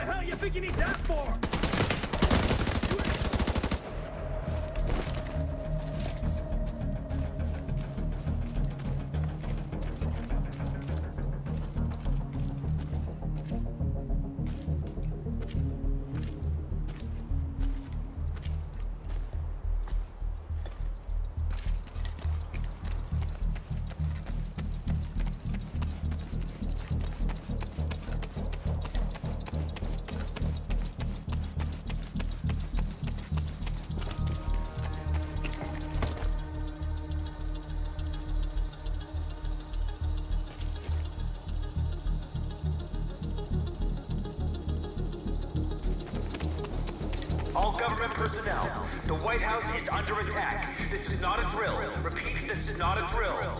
hell you think you need that for? All government personnel, the White House is under attack. This is not a drill. Repeat, this is not a drill.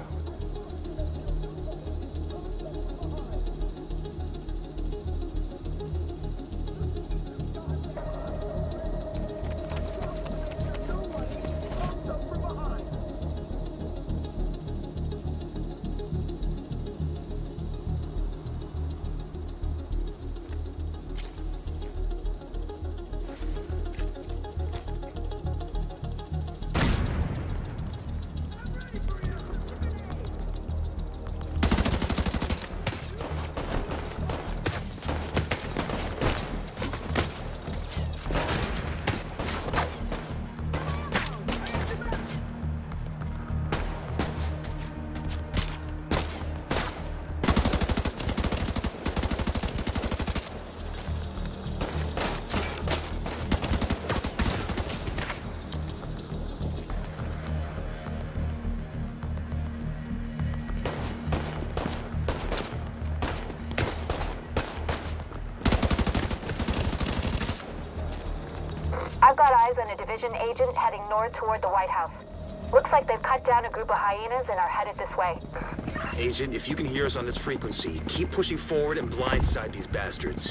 I've got eyes on a division agent heading north toward the White House. Looks like they've cut down a group of hyenas and are headed this way. Agent, if you can hear us on this frequency, keep pushing forward and blindside these bastards.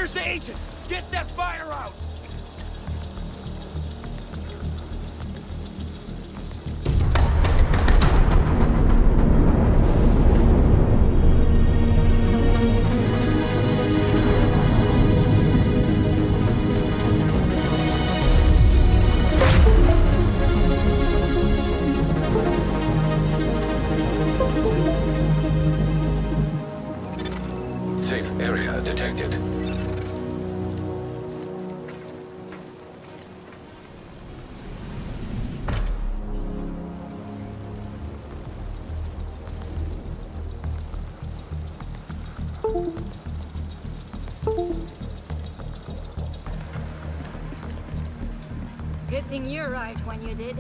Where's the agent? Get that fire out! Safe area detected. Good thing you arrived when you did.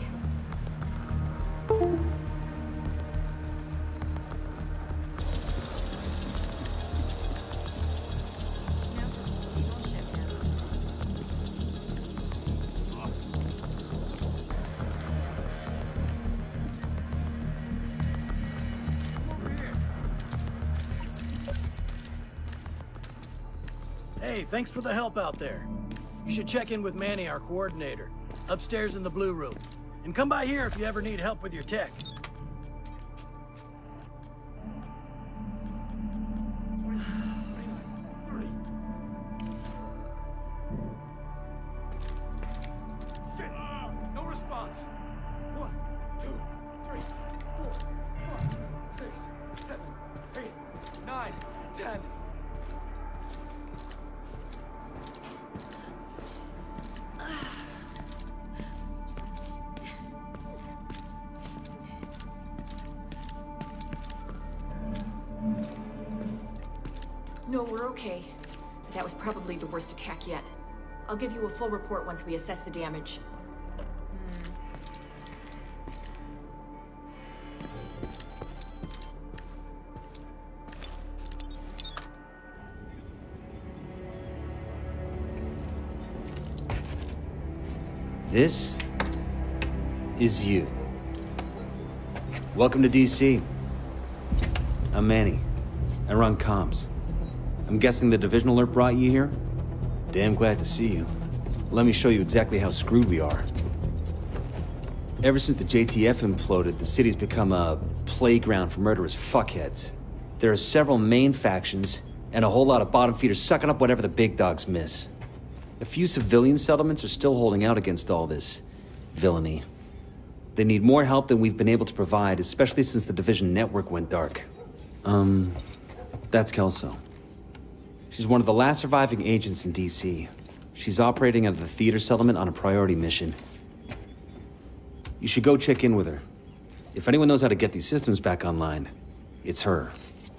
Hey, thanks for the help out there. You should check in with Manny, our coordinator, upstairs in the Blue Room. And come by here if you ever need help with your tech. No response. 1, 2, 3, 4, 5, 6, 7, 8, 9, 10. No, we're okay. That was probably the worst attack yet. I'll give you a full report once we assess the damage. This is you. Welcome to DC. I'm Manny. I run comms. I'm guessing the Division alert brought you here? Damn glad to see you. Let me show you exactly how screwed we are. Ever since the JTF imploded, the city's become a playground for murderous fuckheads. There are several main factions, and a whole lot of bottom feeders sucking up whatever the big dogs miss. A few civilian settlements are still holding out against all this villainy. They need more help than we've been able to provide, especially since the Division network went dark. That's Kelso. She's one of the last surviving agents in DC. She's operating out of the theater settlement on a priority mission. You should go check in with her. If anyone knows how to get these systems back online, it's her.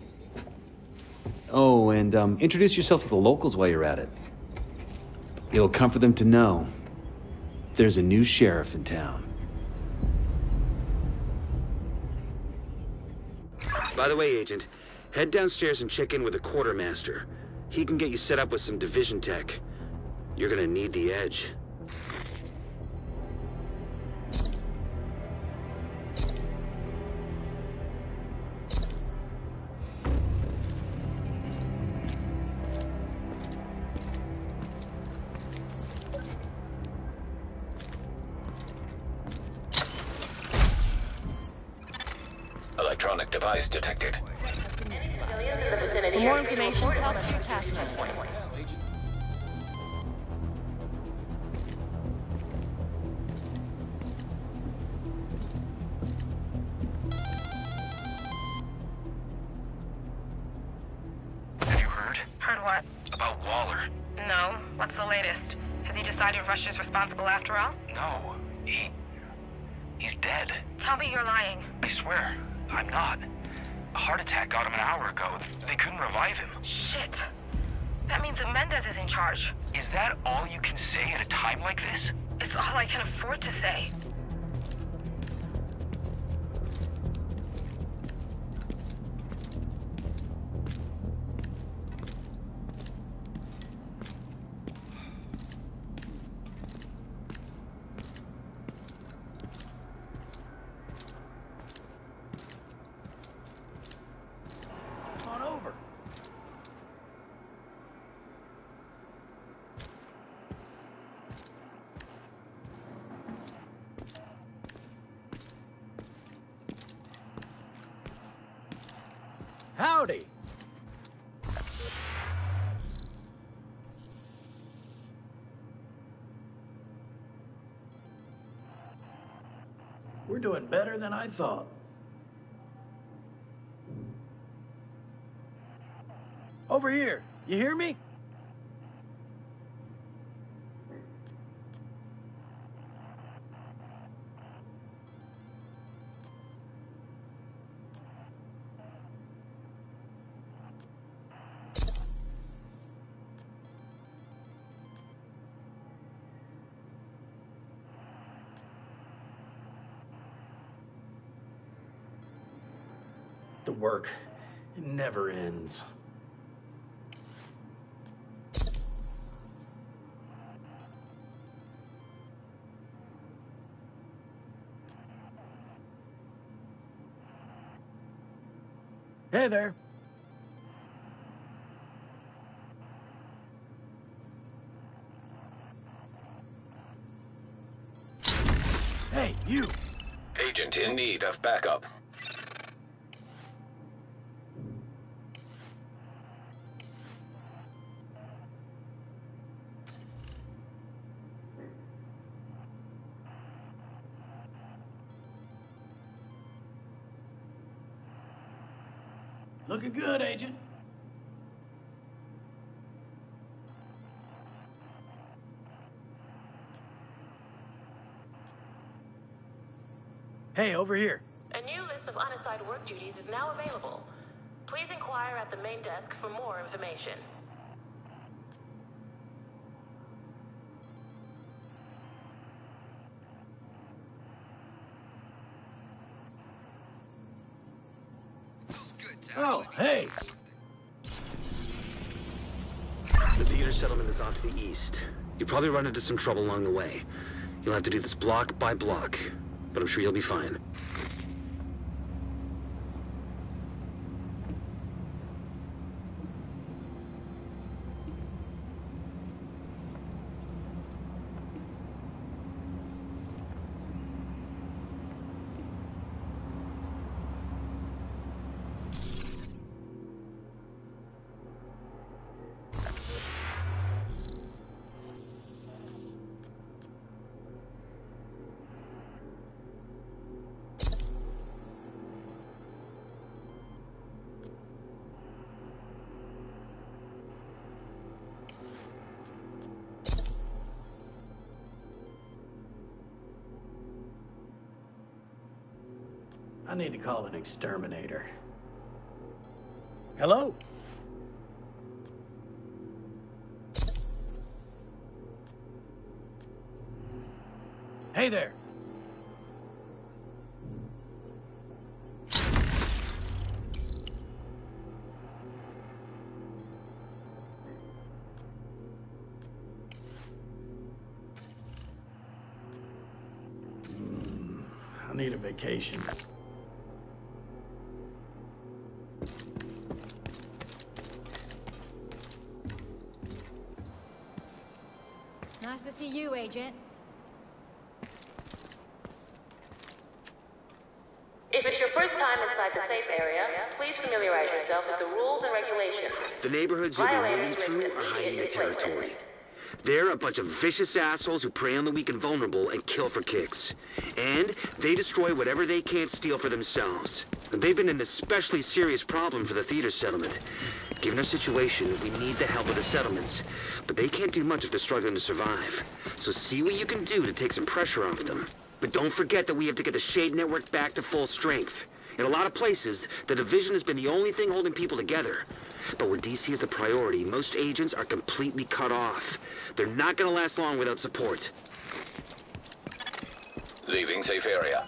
Oh, and introduce yourself to the locals while you're at it. It'll comfort them to know there's a new sheriff in town. By the way, Agent, head downstairs and check in with the quartermaster. He can get you set up with some Division tech. You're gonna need the edge. Electronic device detected. For more information, talk to your task manager. Have you heard? Heard what? About Waller. No. What's the latest? Has he decided Russia's responsible after all? No, he's dead. Tell me you're lying. I swear, I'm not. A heart attack got him an hour ago. They couldn't revive him. Shit. That means that Mendez is in charge. Is that all you can say at a time like this? It's all I can afford to say. Howdy. We're doing better than I thought. Over here. You hear me? The work, it never ends. Hey there. Hey, you! Agent in need of backup. Looking good, Agent. Hey, over here. A new list of unassigned work duties is now available. Please inquire at the main desk for more information. Oh, hey! The theater settlement is off to the east. You'll probably run into some trouble along the way. You'll have to do this block by block, but I'm sure you'll be fine. I need to call an exterminator. Hello? Hey there. I need a vacation. Nice to see you, Agent. If it's your first time inside the safe area, please familiarize yourself with the rules and regulations. The neighborhoods you'll be moving Violators through risk are immediate hiding displacement. territory. They're a bunch of vicious assholes who prey on the weak and vulnerable and kill for kicks. And they destroy whatever they can't steal for themselves. They've been an especially serious problem for the theater settlement. Given our situation, we need the help of the settlements. But they can't do much if they're struggling to survive. So see what you can do to take some pressure off them. But don't forget that we have to get the Shade Network back to full strength. In a lot of places, the Division has been the only thing holding people together. But where DC is the priority, most agents are completely cut off. They're not gonna last long without support. Leaving safe area.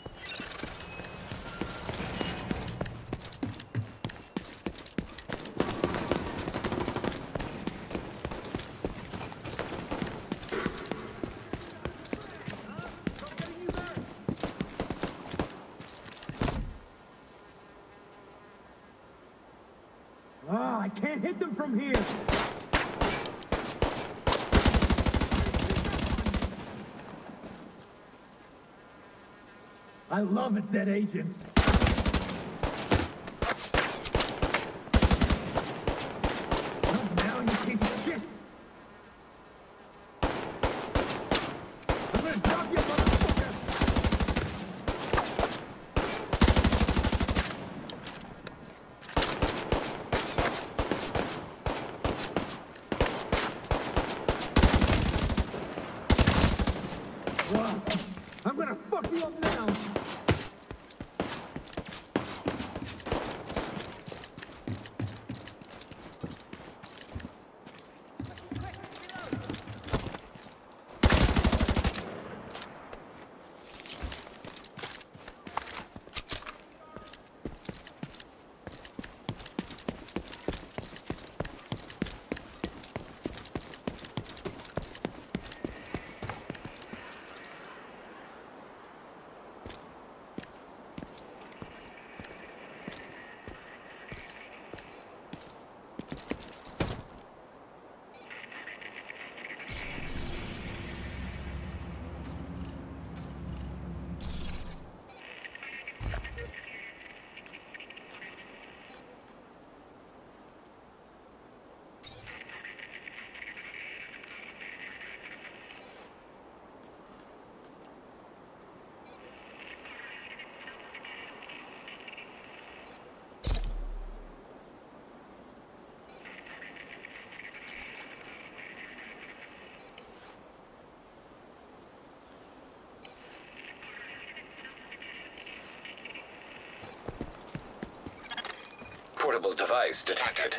I can't hit them from here! I love it, dead agent. you up now. Portable device detected.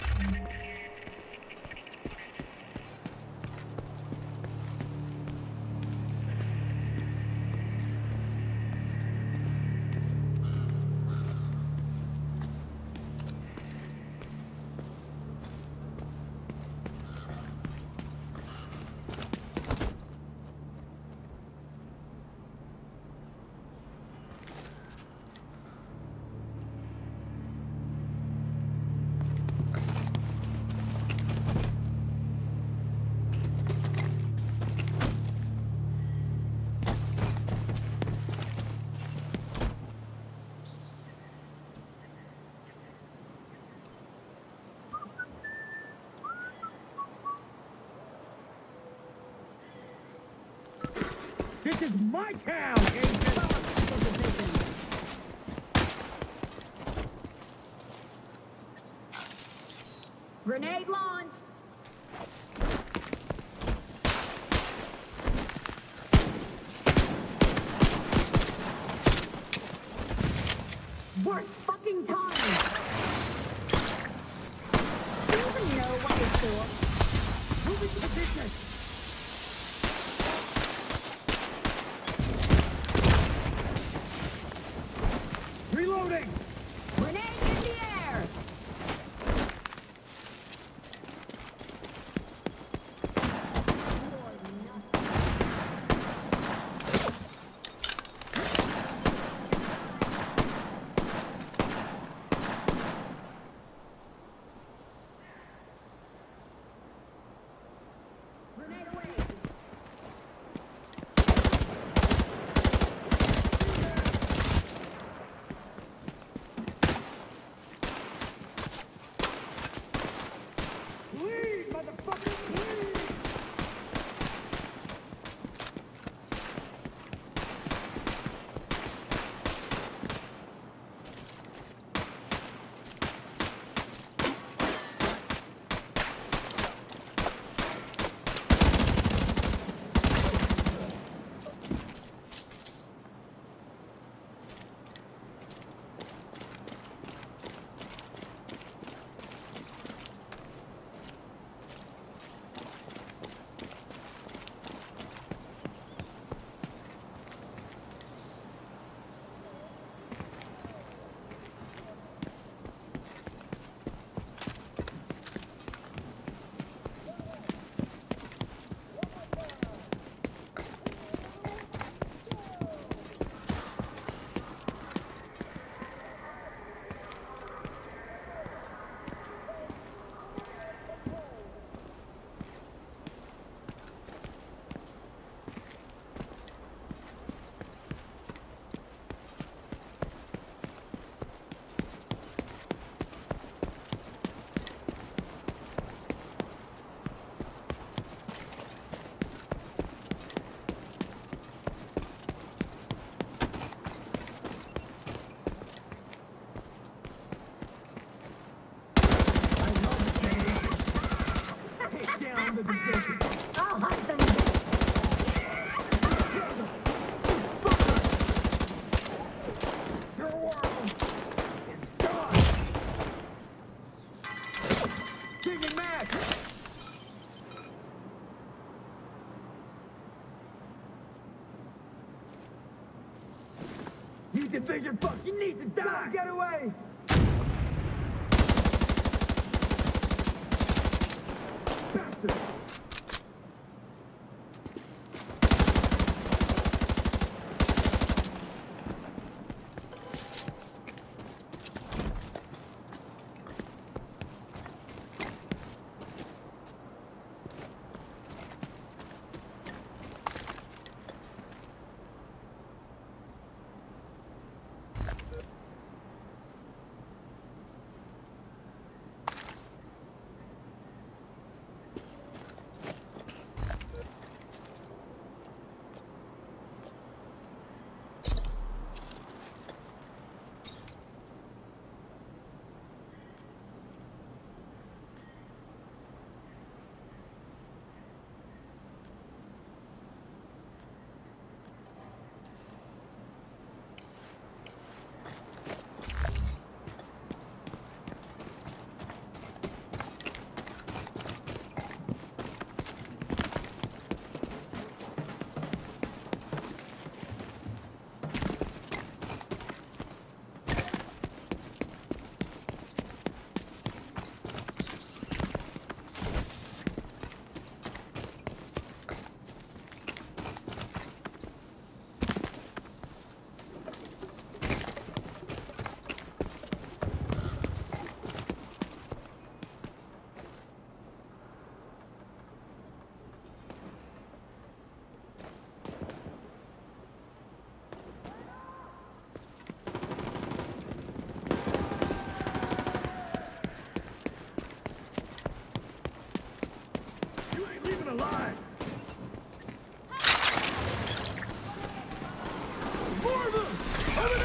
This is my town, Agent! Grenade launched! Worst fucking time! Do you even know what you're for? Move into position! Reloading! Grenade in the air! get vision fuck. She needs to die. Get away. Bastard. Alive! More of them! Over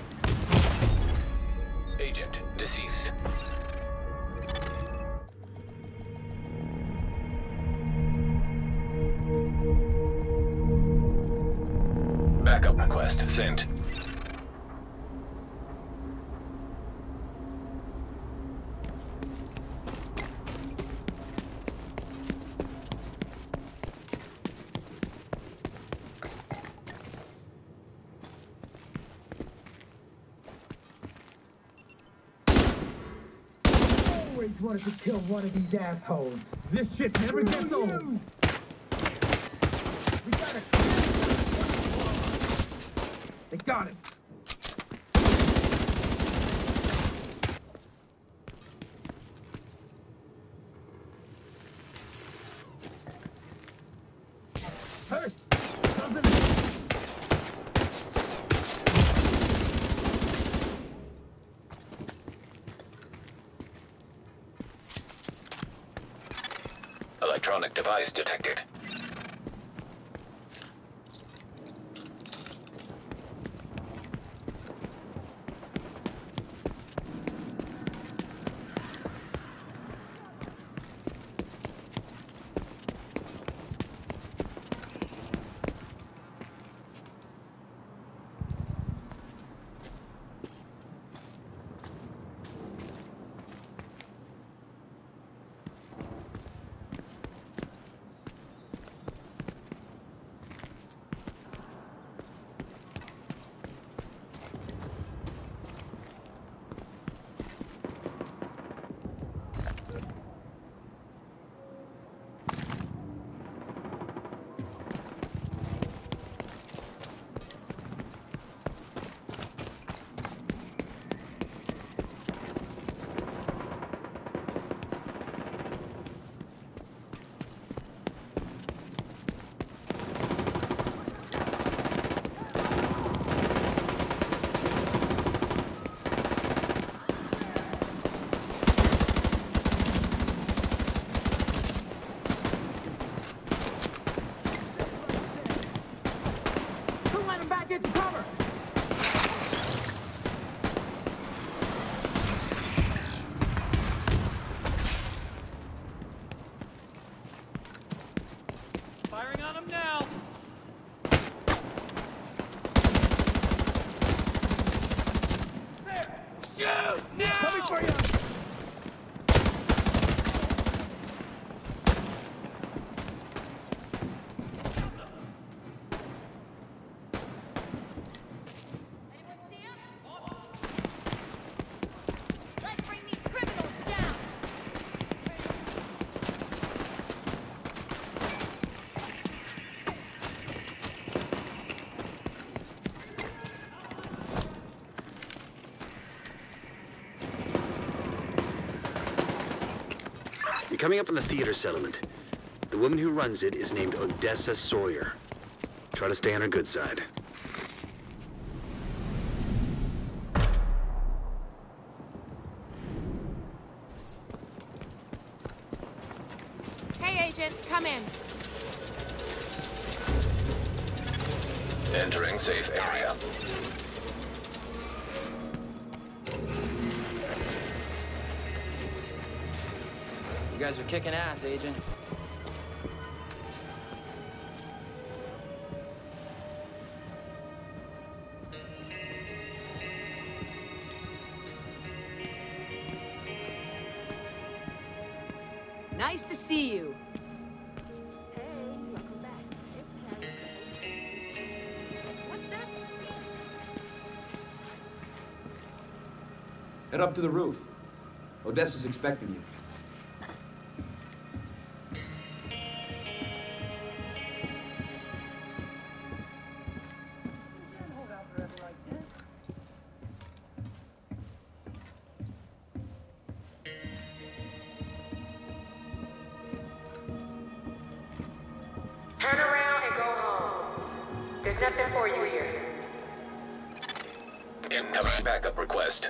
there! Agent, deceased. Backup request sent. Always wanted to kill one of these assholes. This shit never gets old. We gotta kill him. They got him. Hurts. Electronic device detected. You're coming up on the theater settlement. The woman who runs it is named Odessa Sawyer. Try to stay on her good side. Hey, Agent, come in. Entering safe area. You guys are kicking ass, Agent. Nice to see you. Head up to the roof. Odessa's expecting you. Turn around and go home. There's nothing for you here. Incoming backup request.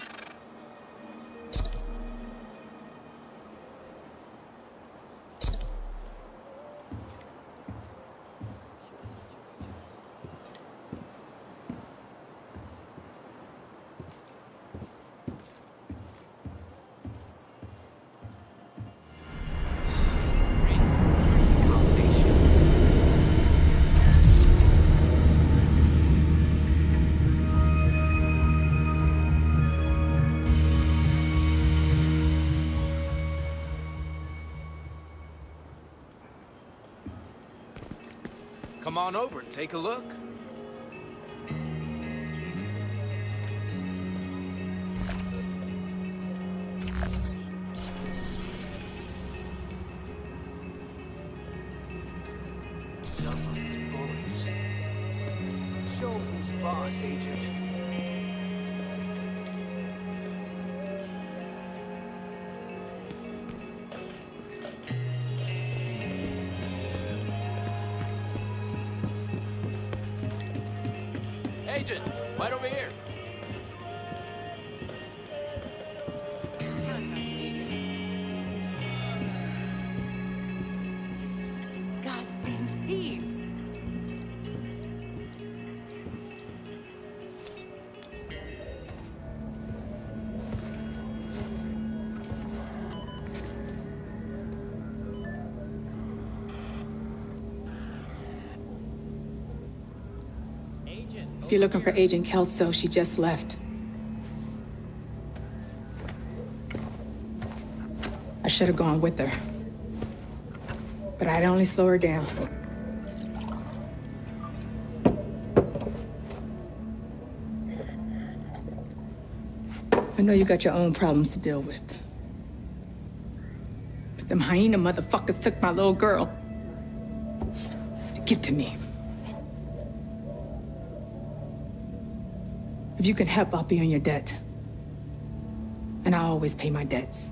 Come on over and take a look. These bullets. Show who's boss, Agent. Agent, right over here. Goddamn thieves. If you're looking for Agent Kelso, she just left. I should have gone with her. But I'd only slow her down. I know you got your own problems to deal with. But them hyena motherfuckers took my little girl. To get to me. If you can help, I'll be on your debt. And I always pay my debts.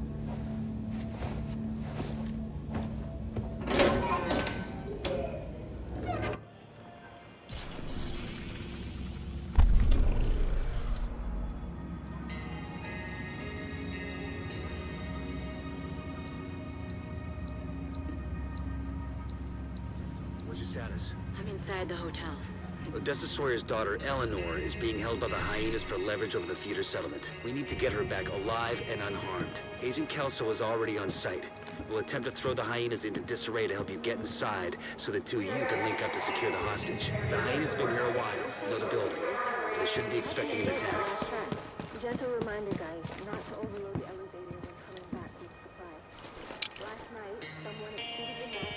What's your status? I'm inside the hotel. Odessa Sawyer's daughter, Eleanor, is being held by the hyenas for leverage over the theater settlement. We need to get her back alive and unharmed. Agent Kelso is already on site. We'll attempt to throw the hyenas into disarray to help you get inside, so the two of you can link up to secure the hostage. The hyenas have been here a while, know the building. They shouldn't be expecting an attack. Gentle reminder, guys, not to overload the elevator when coming back with supplies. Last night, someone exceeded the max.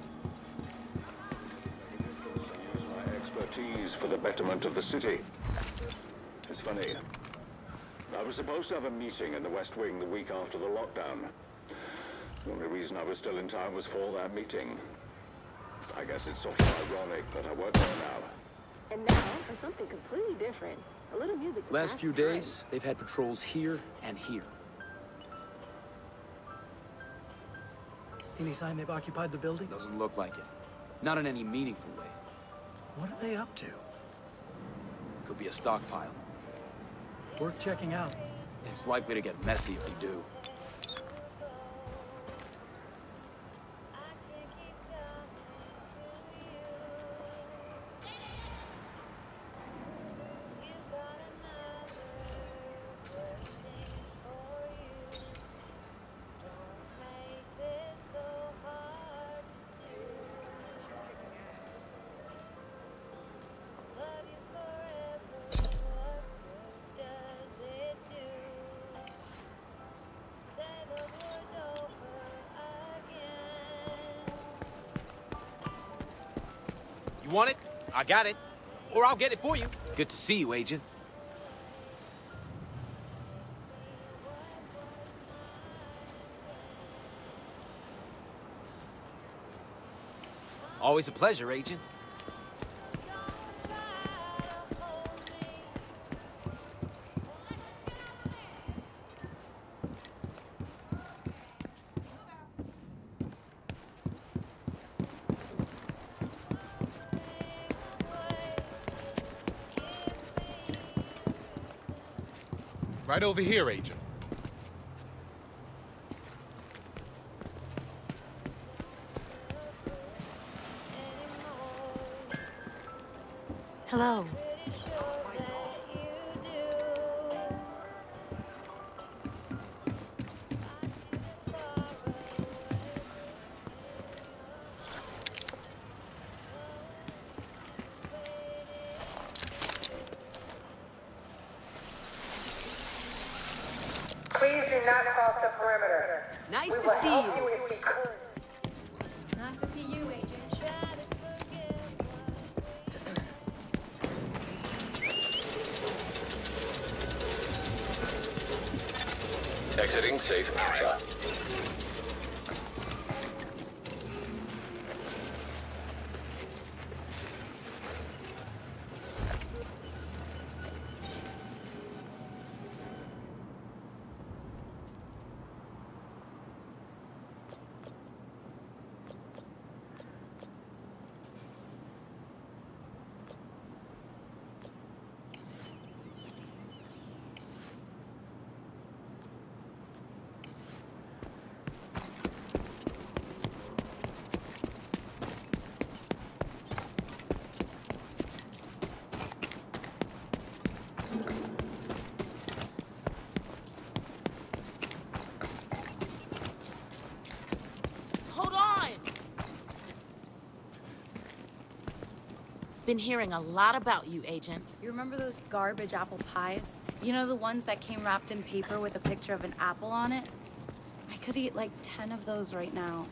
For the betterment of the city. It's funny. I was supposed to have a meeting in the West Wing the week after the lockdown. The only reason I was still in town was for that meeting. I guess it's sort of ironic that I work there now. And now for something completely different. A little music. Last few days, they've had patrols here and here. Any sign they've occupied the building? Doesn't look like it. Not in any meaningful way. What are they up to? Could be a stockpile. Worth checking out. It's likely to get messy if we do. You want it? I got it. Or I'll get it for you. Good to see you, Agent. Always a pleasure, Agent. Right over here, Agent. Hello. Please do not cross the perimeter. Nice We to will see help you. if we could. Nice to see you, Agent. Exiting safe area. Hold on! Been hearing a lot about you, Agent. You remember those garbage apple pies? You know, the ones that came wrapped in paper with a picture of an apple on it? I could eat like 10 of those right now.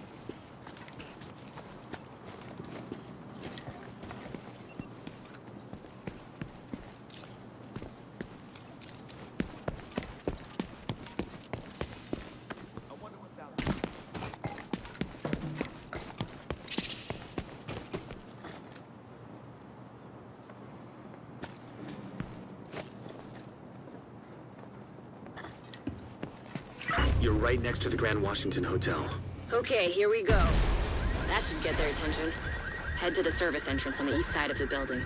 You're right next to the Grand Washington Hotel. Okay, here we go. That should get their attention. Head to the service entrance on the east side of the building.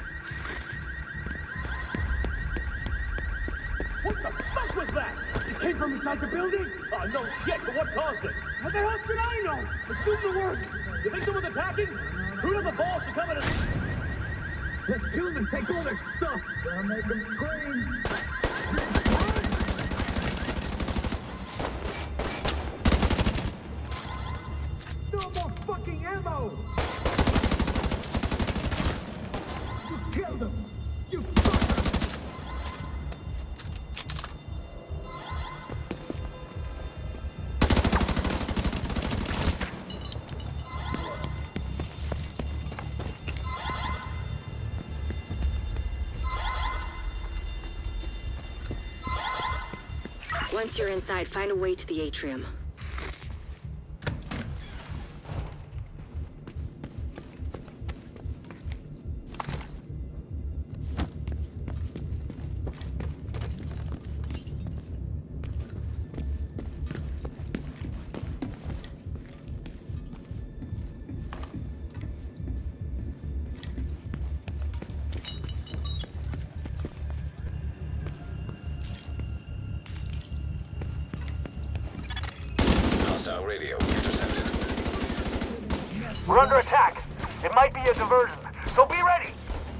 What the fuck was that? It came from inside the building? Oh, no shit, but what caused it? How the hell should I know? Assume the worst. You think someone's attacking? Who have the balls to come in and... Let's kill them and take all their stuff. Gotta make them scream. No more fucking ammo! You killed them! You fucker! Once you're inside, find a way to the atrium. Hostile radio intercepted. We're under attack. It might be a diversion, so be ready.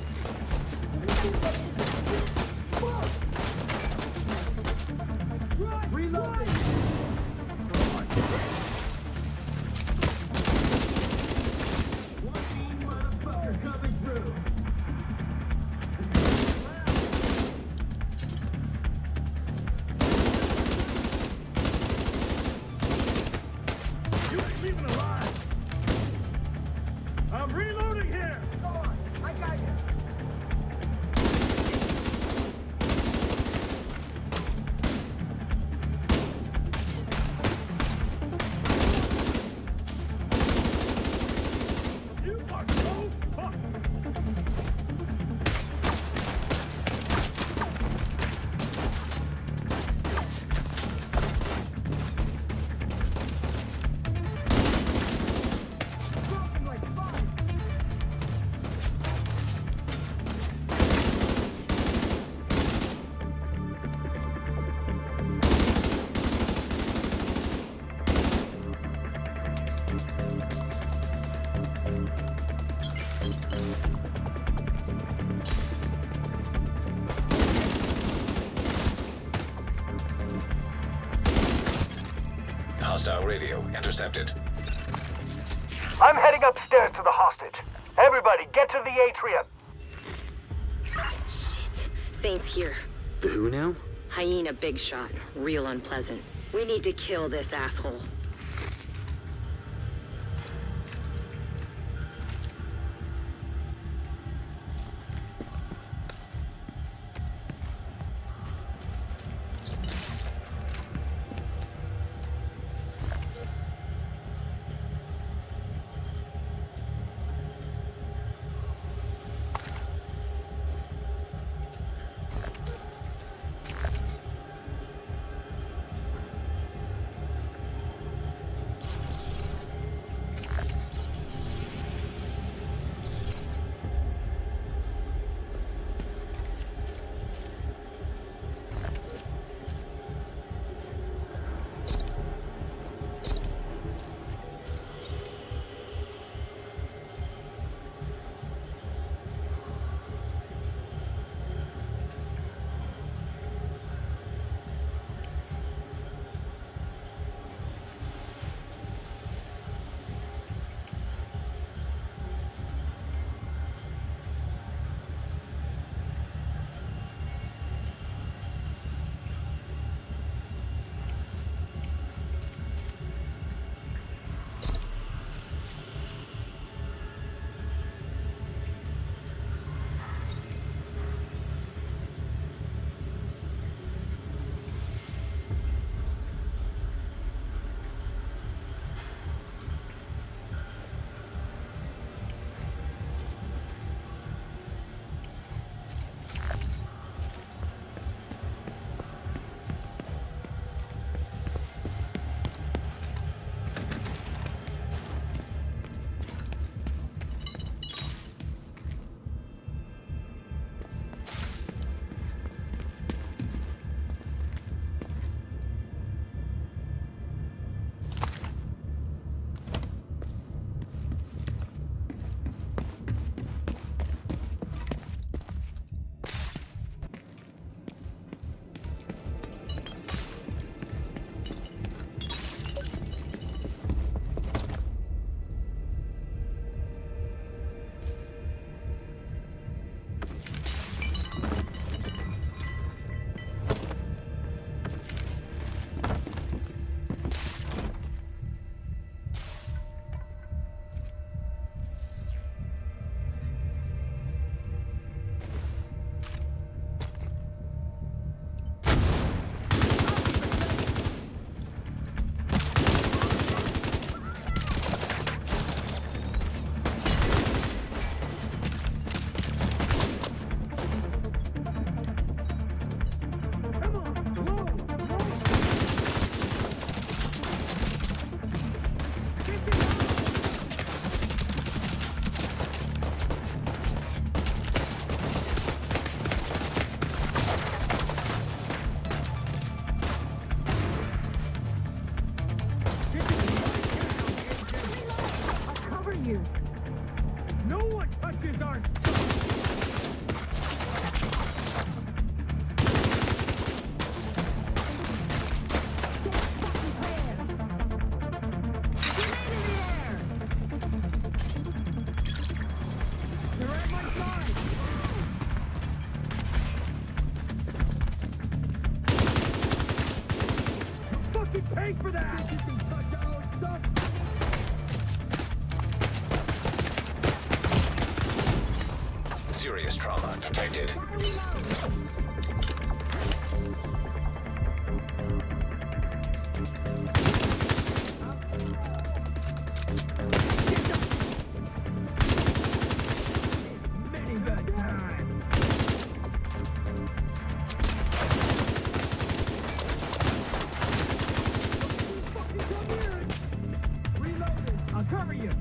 Reloading. One mean motherfucker coming through. You ain't even alive. I'm reloading here. Come on, I got you. You are so fucked. Hostile radio intercepted. I'm heading upstairs to the hostage. Everybody, get to the atrium. Shit. Saint's here. The who now? Hyena big shot. Real unpleasant. We need to kill this asshole. pay for that! You can touch our stuff! Serious trauma detected. I'll cover you!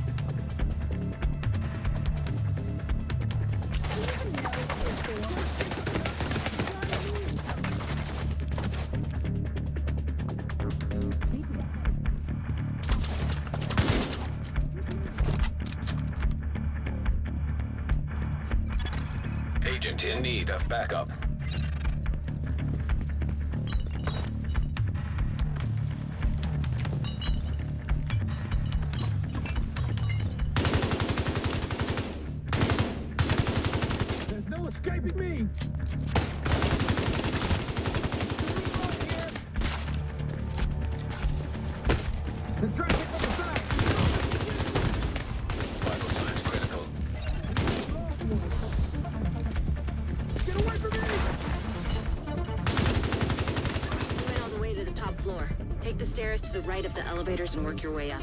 Agent in need of backup. There's no escaping me! The track is on the side! Vital signs critical. Get away from me! You went all the way to the top floor. Take the stairs to the right of the elevators and work your way up.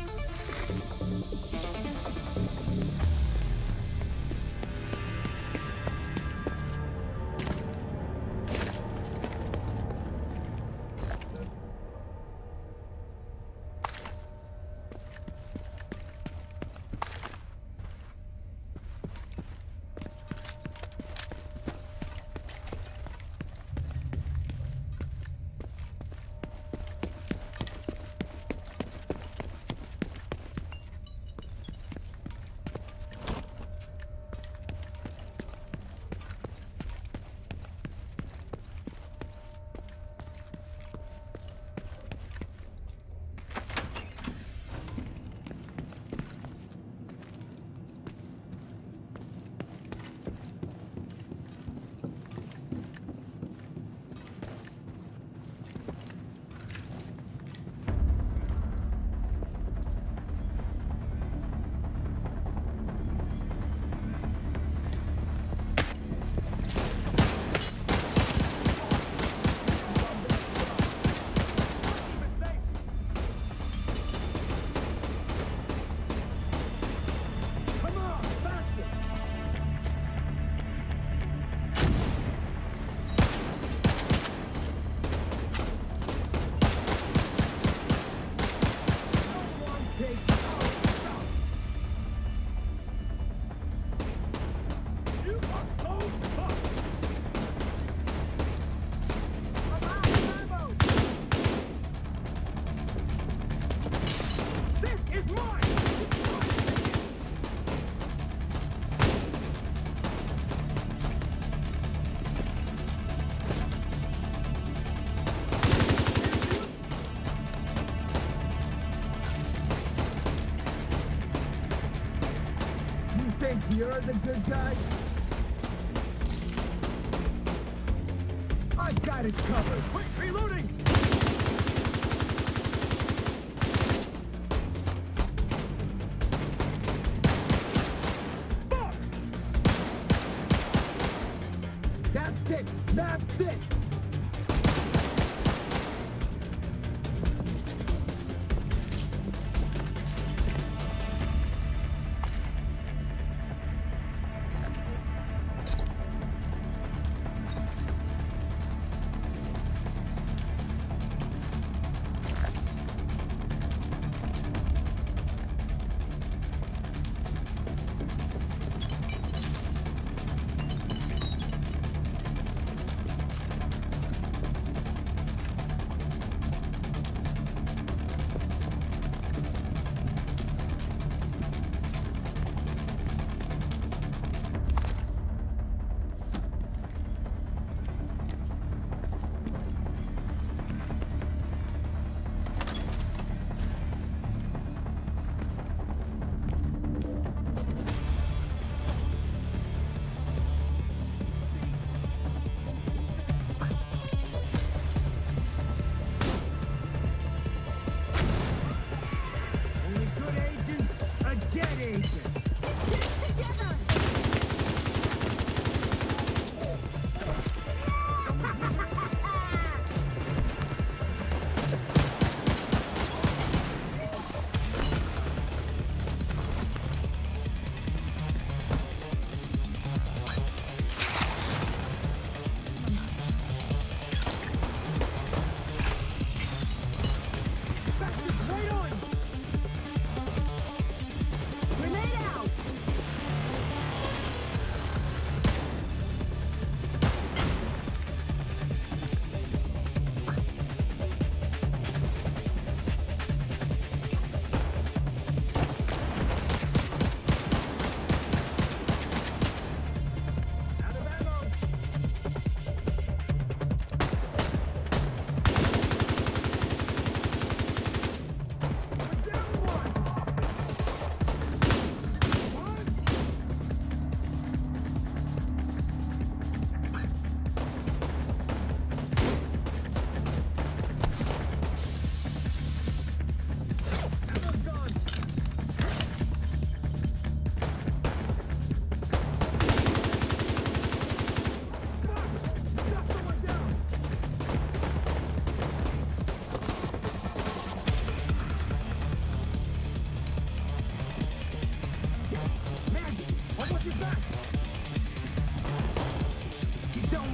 Think you're the good guy? I've got it covered! Wait, reloading! Fuck! That's it! That's it!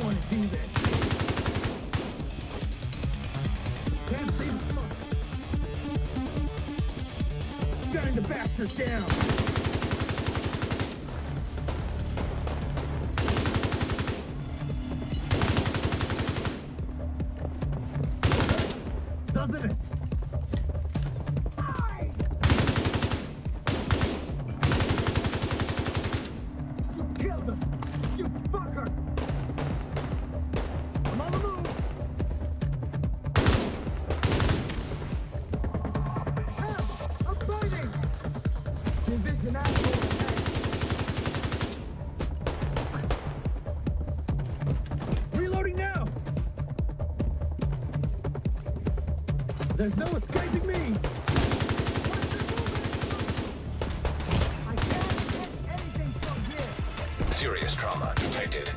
want to do this. Can't see the fuck. Gunning the bastards down. Doesn't it? Kill them! You fucker! I'm on the move! Help! I'm fighting! Division asshole attack! Reloading now! There's no escaping me! I can't get anything from here! Serious trauma detected.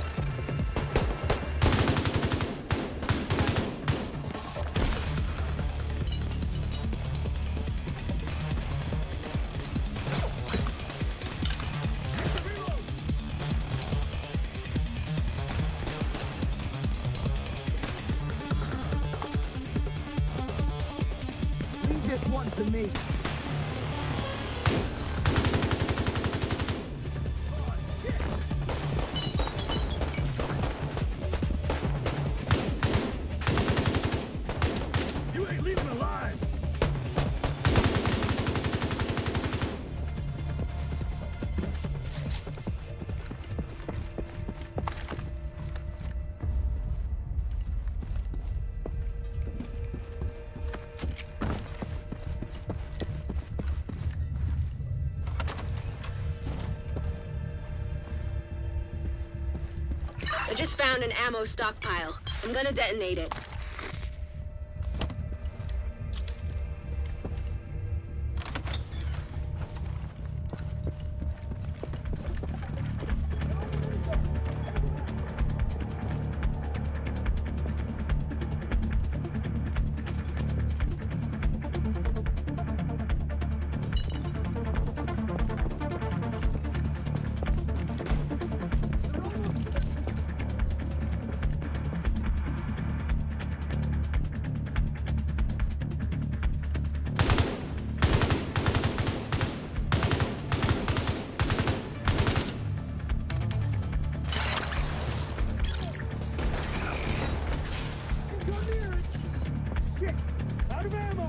Leave this one to me. You ain't leaving alive. I just found an ammo stockpile. I'm gonna detonate it. Shit! Out of ammo!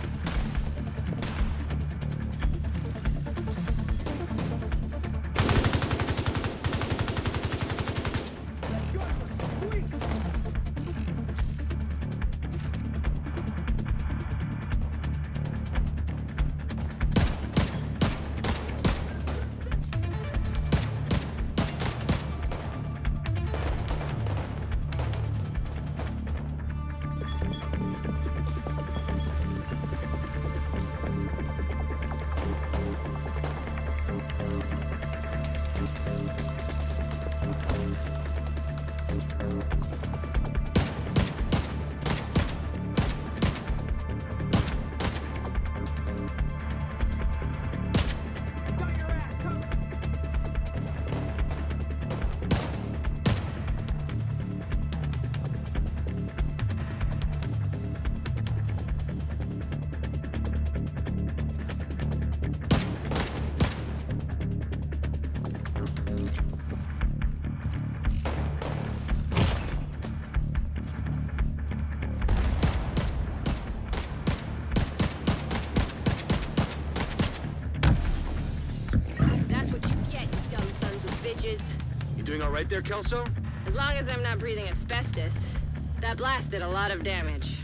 You doing all right there, Kelso? As long as I'm not breathing asbestos. That blast did a lot of damage.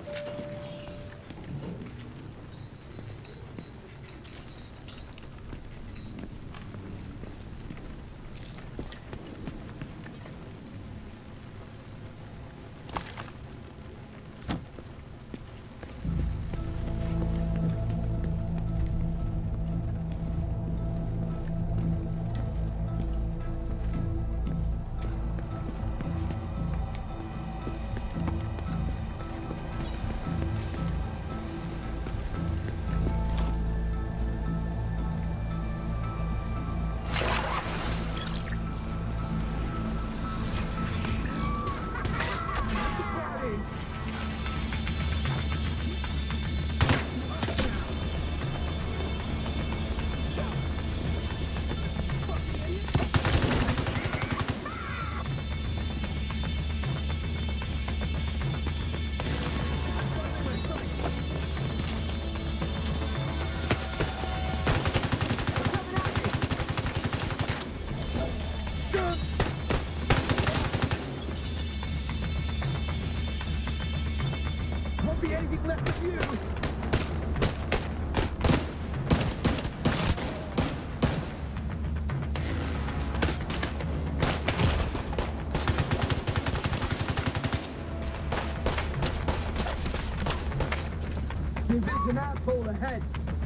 There's an asshole ahead.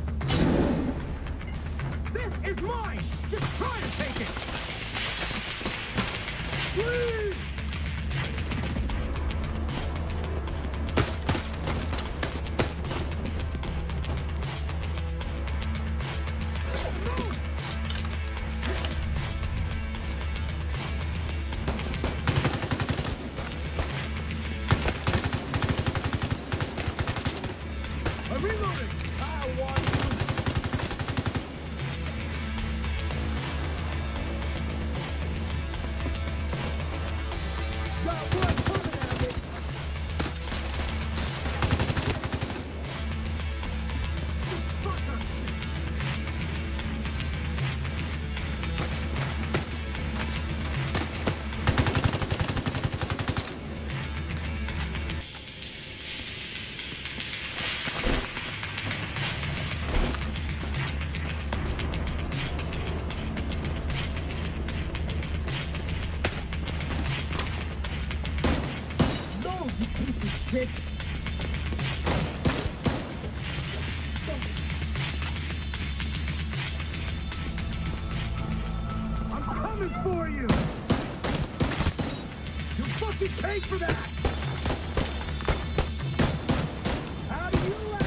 This is mine! Just try to take it! Please! Shit. I'm coming for you! You fucking paid for that! How do you like?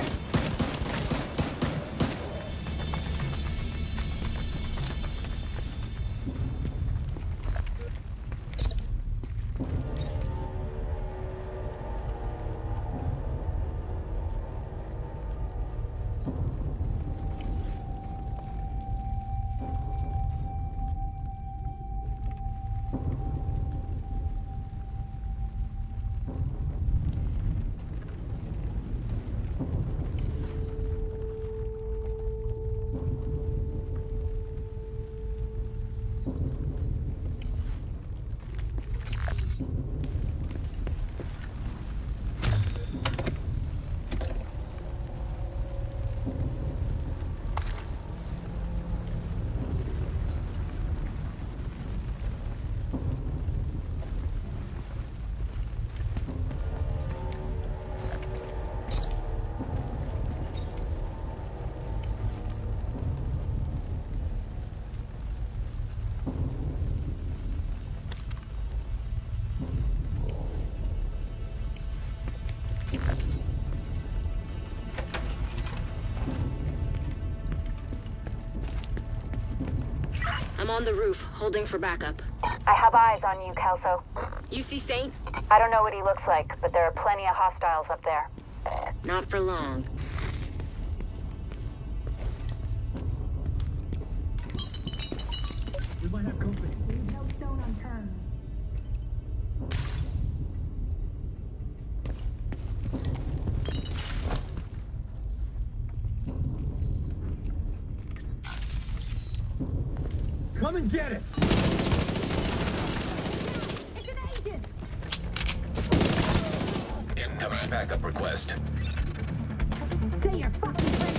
I'm on the roof, holding for backup. I have eyes on you, Kelso. You see Saint? I don't know what he looks like, but there are plenty of hostiles up there. Not for long. We might have company. Leave no stone unturned. Come and get it! Incoming. Backup request. Say you're fucking ready.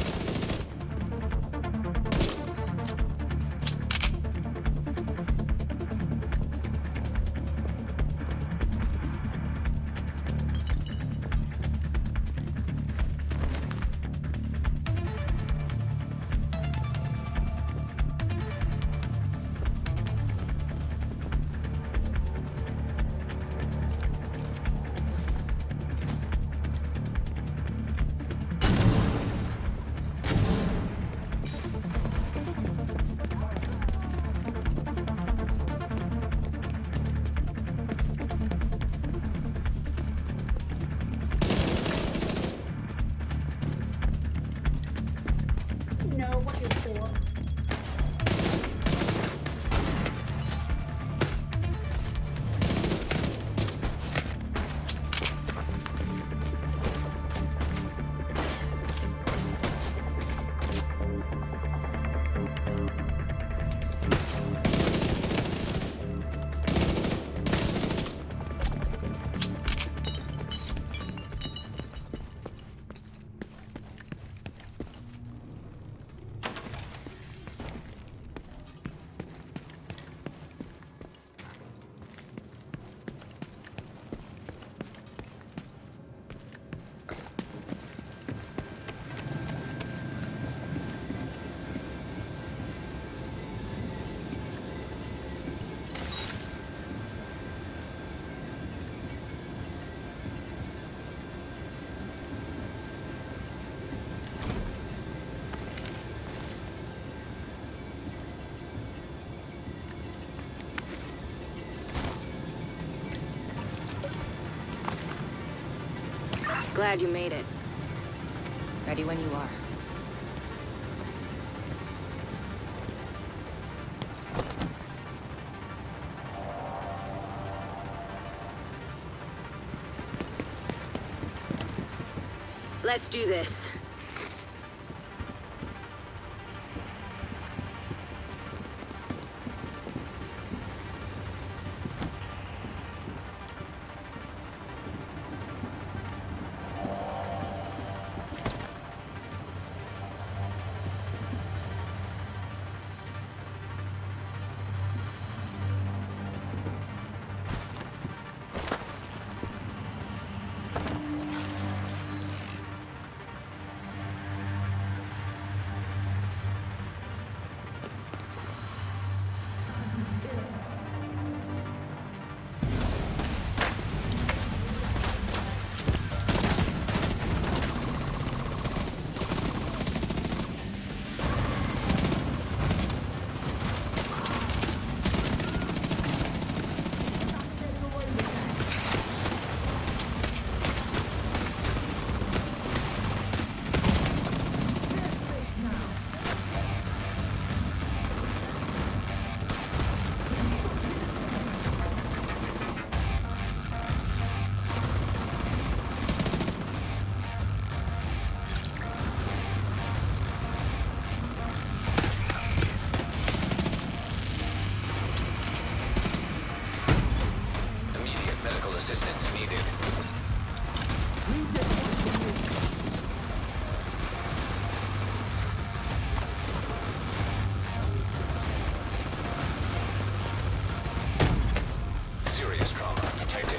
Glad you made it. Ready when you are. Let's do this. Assistance needed. Serious trauma detected.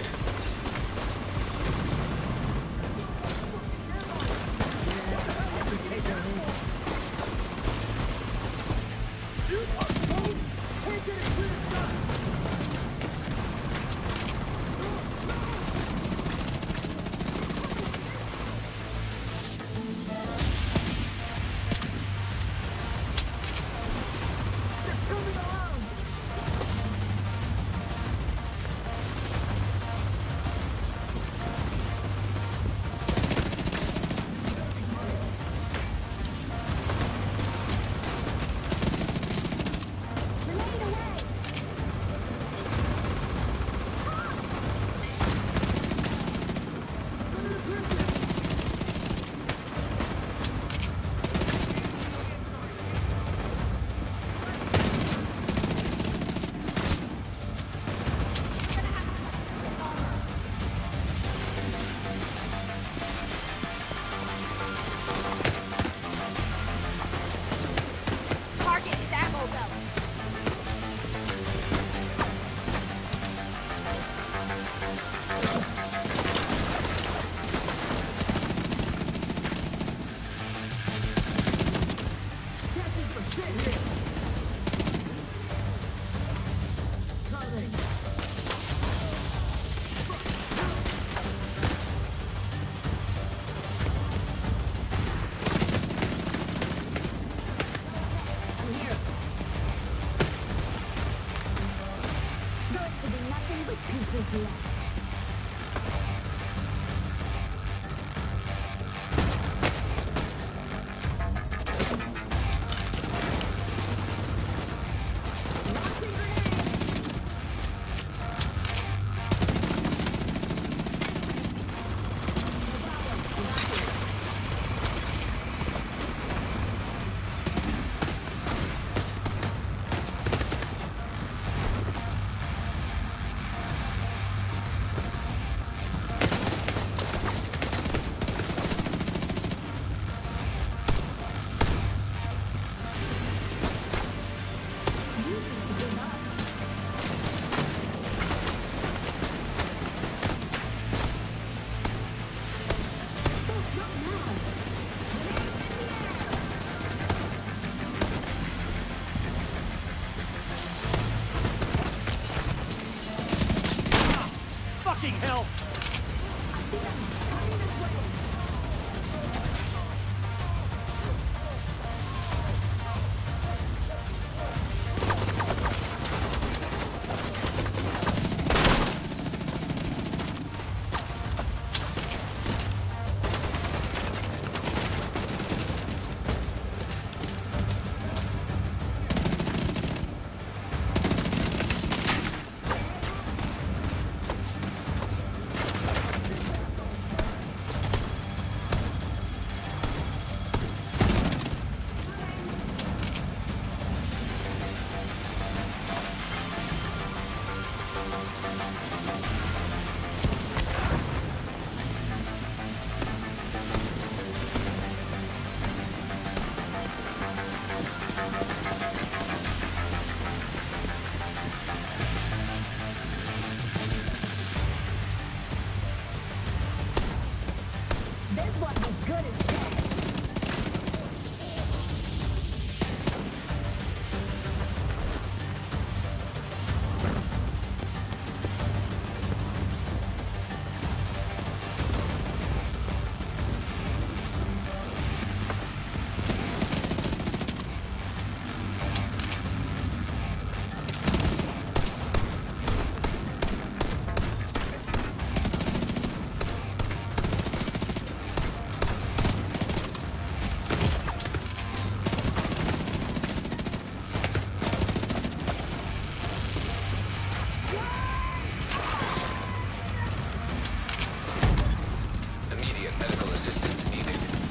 Immediate medical assistance needed.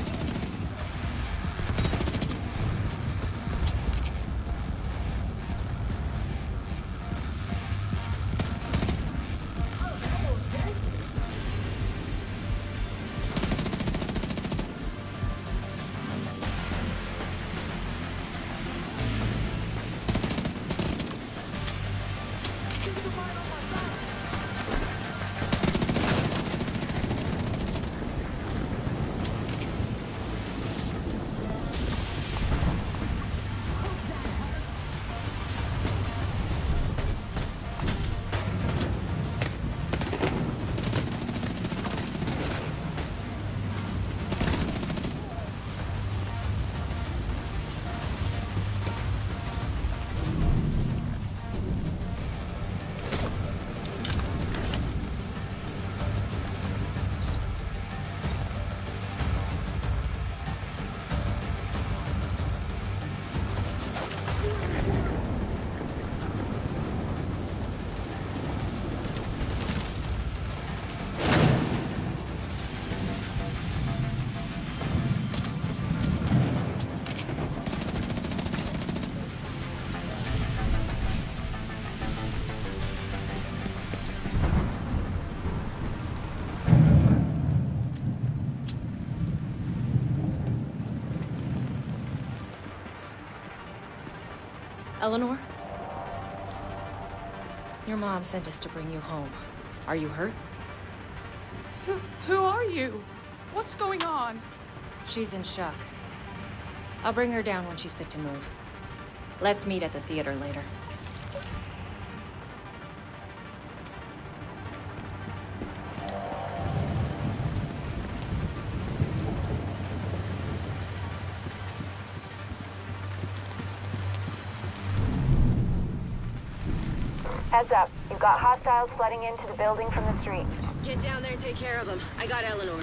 Eleanor? Your mom sent us to bring you home. Are you hurt? Who are you? What's going on? She's in shock. I'll bring her down when she's fit to move. Let's meet at the theater later. Heads up. You've got hostiles flooding into the building from the street. Get down there and take care of them. I got Eleanor.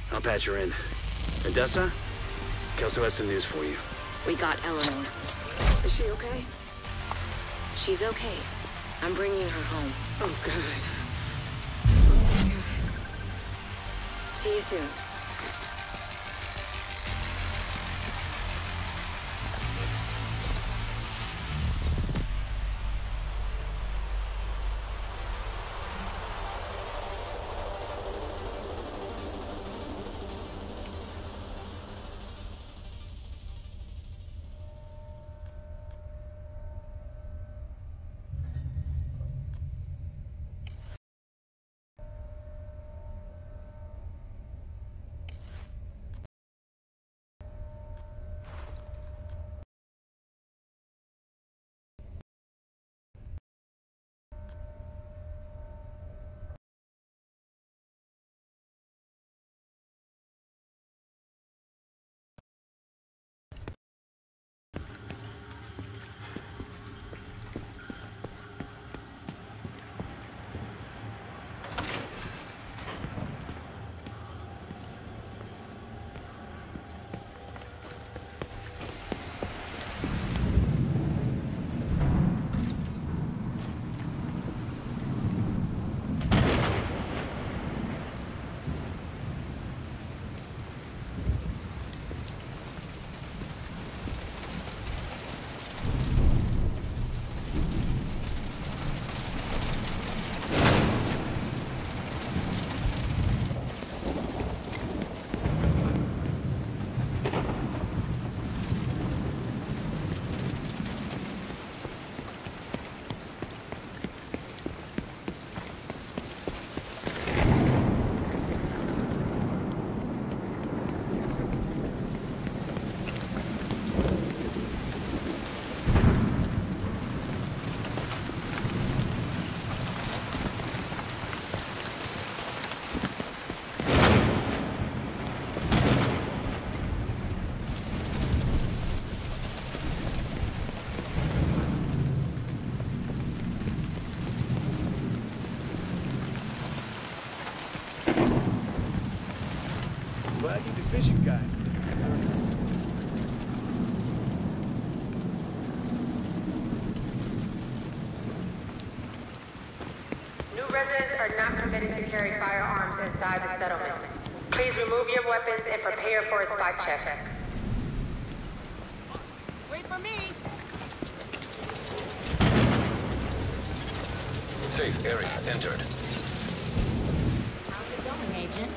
I'll patch her in. Odessa? Kelso has some news for you. We got Eleanor. Is she okay? She's okay. I'm bringing her home. Oh, good. See you soon. Glad you division guys did the service. New residents are not permitted to carry firearms inside the settlement. Please remove your weapons and prepare for a spot check. Wait for me! Safe area entered. How's it going, Agent?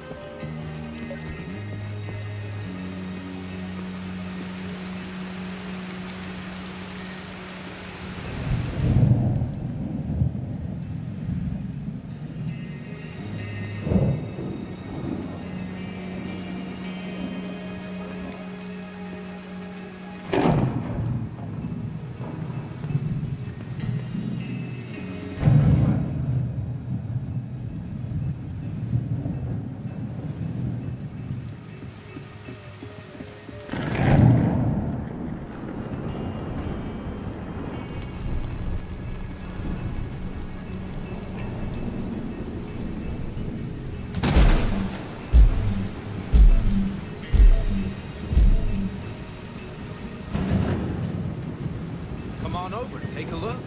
Come on over, take a look.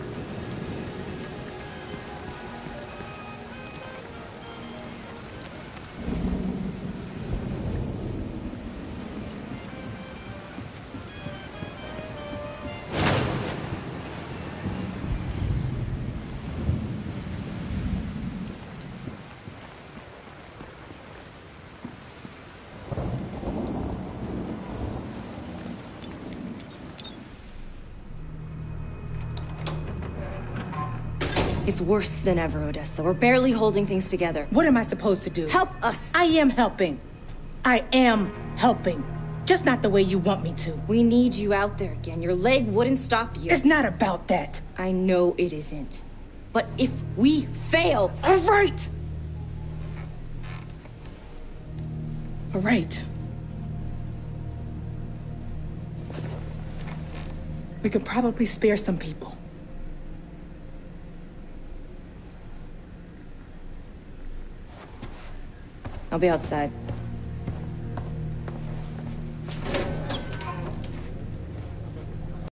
It's worse than ever, Odessa. We're barely holding things together. What am I supposed to do? Help us! I am helping. I am helping. Just not the way you want me to. We need you out there again. Your leg wouldn't stop you. It's not about that. I know it isn't. But if we fail... All right! All right. We could probably spare some people. I'll be outside.